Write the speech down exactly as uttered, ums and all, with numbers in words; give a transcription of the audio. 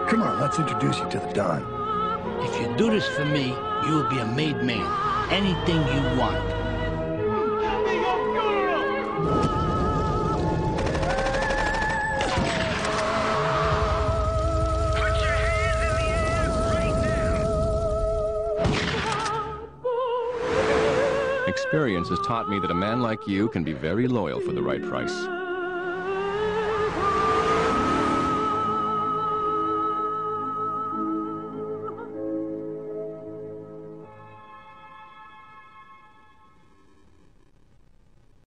Come on, let's introduce you to the Don. If you do this for me, you will be a made man. Anything you want. Experience has taught me that a man like you can be very loyal for the right price.